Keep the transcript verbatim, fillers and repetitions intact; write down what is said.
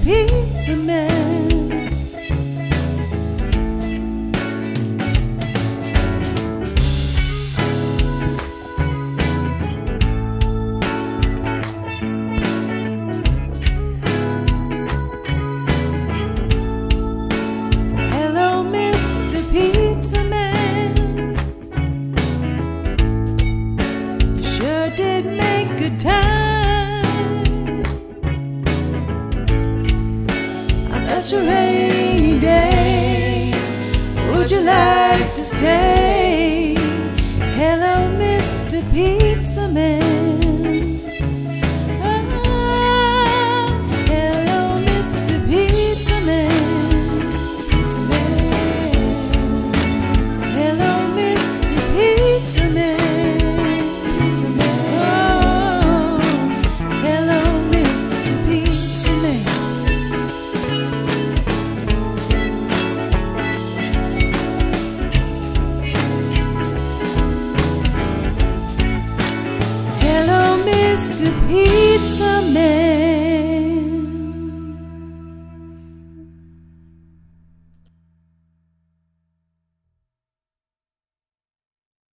Pizza Man. Hello, Mister Pizza Man. You sure did make good time on such a rainy day. Would you like to stay? Hello, Mister Pizza Man. Ah, hello, Mister Pizza Man. Pizza Man. Hello, Mister Pizza Man. Pizza Man. Oh, hello, Mister Pizza Man. Hello, Mister Pizza Man.